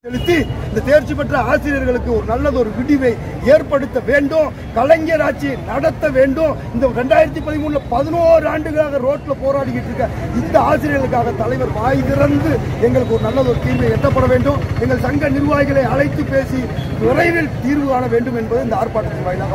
செலுத்தி இந்த தேர்ச்சி பெற்ற ஆசிரியர்களுக்கு ஒரு நல்லதொரு விடிவை ஏற்படுத்த வேண்டும். கலைஞர் ஆட்சி நடத்த வேண்டும். இந்த 2013 11 ஆண்டுகளாக ரோட்ல போராடிக்கிட்டு இருக்க இந்த ஆசிரியர்களுக்காக தலைவர் வாய் திறந்து எங்களுக்கு ஒரு நல்லதொரு தீர்வு எட்டப்பட வேண்டும். எங்கள் சங்க நிர்வாகிகளை அழைத்து பேசி விரைவில் தீர்வு காண வேண்டும் என்பது இந்த ஆர்ப்பாட்டத்தின் வாயிலாக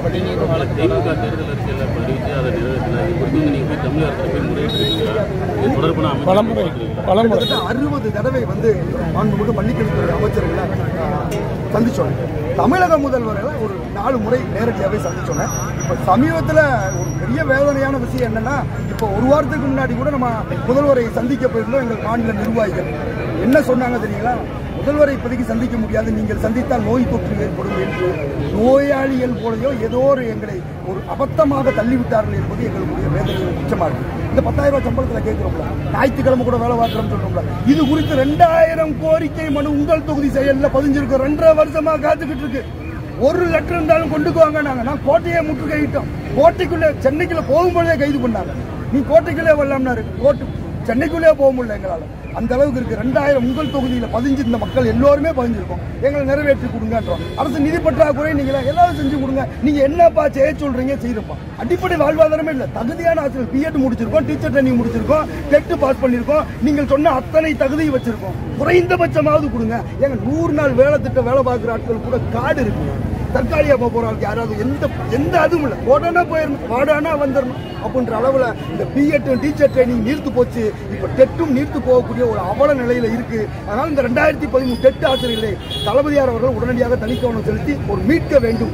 கிட்டத்தட்ட 60 தடவை மாண்புமிகு பள்ளிக்கல்வித்துறை அமைச்சர்களை சந்திச்சோம். தமிழக முதல்வர்களை ஒரு 4 முறை நேரடியாகவே சந்திச்சோம். இப்ப சமீபத்தில் ஒரு பெரிய வேதனையான விஷயம் என்னன்னா, இப்போ ஒரு வாரத்துக்கு முன்னாடி கூட நம்ம முதல்வரை சந்திக்க போயிருந்தோம். எங்கள் மாநில நிர்வாகிகள் என்ன சொன்னாங்க தெரியுங்களா? முதல்வரை இப்போதைக்கு சந்திக்க முடியாது, நீங்கள் சந்தித்தால் நோய் தொற்று ஏற்படும் என்று நோயாளிகள் போலையோ ஏதோ எங்களை ஒரு அபத்தமாக தள்ளிவிட்டார்கள் என்பது எங்களுடைய வேதனையின் உச்சமாக இருக்கு. இந்த 10,000 ரூபாய் சம்பளத்தில் கேட்கிறோம்ல, ஞாயிற்றுக்கிழமை கூட வேலை பார்க்கிறோம்னு சொல்றோம்ல, இது குறித்து 2000 கோரிக்கை மனு உங்கள் தொகுதி செயலில் பதிஞ்சிருக்கோம். 2.5 வருஷமா காத்துக்கிட்டு இருக்கு. ஒரு லெட்டர் இருந்தாலும் கொண்டுக்குவாங்க. நான் கோட்டையை முற்றுகையிட்டோம். கோட்டைக்குள்ளே சென்னைக்குள்ள போகும்போதே கைது பண்ணாங்க. நீ கோட்டைக்குள்ளே வரலாம்னாரு. சென்னைக்குள்ளே போக முடியல எங்களால். அந்த அளவுக்கு இருக்கு. 2000 உங்கள் தொகுதியில் பதிஞ்சிருந்த மக்கள் எல்லோருமே பதிஞ்சிருக்கோம். எங்களை நிறைவேற்றி கொடுங்கன்றோம். அரசு நிதி பற்றாக்குறை நீங்களா எல்லாரும் செஞ்சு கொடுங்க. நீங்க என்னப்பா செய்ய சொல்றீங்க செய்யறப்பா. அடிப்படை வாழ்வாதாரமே இல்லை. தகுதியான ஆசிரியர் பிஎட் முடிச்சிருக்கோம், டீச்சர் ட்ரைனிங் முடிச்சிருக்கோம், டெட் பாஸ் பண்ணிருக்கோம். நீங்கள் சொன்ன அத்தனை தகுதியை வச்சிருக்கோம். குறைந்தபட்சமாவது கொடுங்க. எங்க 100 நாள் வேலை திட்டம் வேலை பார்க்குற ஆட்கள் கூட கார்டு இருக்கு. தற்காலிகா போறவங்களுக்கு யாராவது எந்த அதுவும் இல்லை. போடானா போயிடணும், வாடானா வந்துடணும் அப்படின்ற அளவுல இந்த பிஎட் டீச்சர் ட்ரைனிங் நீர்த்து போச்சு. இப்ப டெட்டும் நீர்த்து போகக்கூடிய ஒரு அவல நிலையில இருக்கு. அதனால இந்த 2013 டெட் ஆசிரியர்களை தளபதியார் அவர்கள் உடனடியாக தனிக்கவனம் செலுத்தி ஒரு மீட்க வேண்டும்.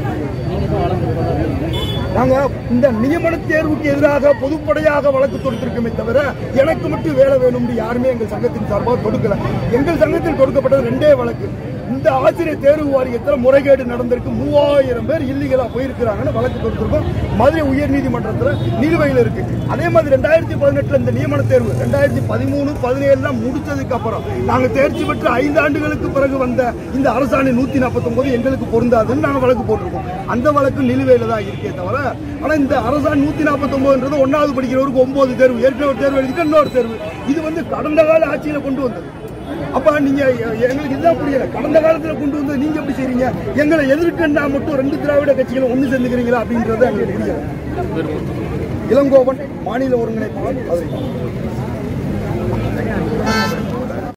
நாங்க இந்த நியமன தேர்வுக்கு எதிராக பொதுப்படையாக வழக்கு தொடுத்திருக்கோமே தவிர எனக்கு மட்டும் வேலை வேணும் யாருமே எங்கள் சங்கத்தின் சார்பாக தொடுக்கல. எங்கள் சங்கத்தில் தொடுக்கப்பட்டது 2 வழக்கு. இந்த ஆசிரியர் தேர்வு வாரியத்தில் முறைகேடு நடந்திருக்கு, 3000 பேர் இல்லீகலா போயிருக்கிறாங்கன்னு வழக்கு தொடுத்திருக்கோம். மதுரை உயர்நீதிமன்றத்தில் நிலுவையில் இருக்கு. அதே மாதிரி 2018 இந்த நியமன தேர்வு 2013, 17 முடிச்சதுக்கு அப்புறம் நாங்க தேர்ச்சி பெற்று 5 ஆண்டுகளுக்கு பிறகு வந்த இந்த அரசாணை 149 எங்களுக்கு பொருந்தாதுன்னு நாங்க வழக்கு போட்டிருக்கோம். அந்த வழக்கு நிலுவையில தான் இருக்கே தவிர, ஆனா இந்த அரசாணை 149 1வது படிக்கிறவருக்கு 9 தேர்வு, ஏற்கனவே ஒரு தேர்வு எழுதிட்டு இன்னொரு தேர்வு. இது கடந்த கால ஆட்சியில கொண்டு வந்தது. அப்ப நீங்க எங்களுக்கு இதுதான் புரியல. கடந்த காலத்துல கொண்டு வந்து நீங்க எப்படி செய்றீங்க? எங்களை எதிர்க்கண்டா மட்டும் 2 திராவிட கட்சிகளை ஒண்ணு சேர்ந்துக்கிறீங்களா அப்படின்றத எங்களுக்கு புரியல. இளங்கோவன், மாநில ஒருங்கிணைப்பாளர்.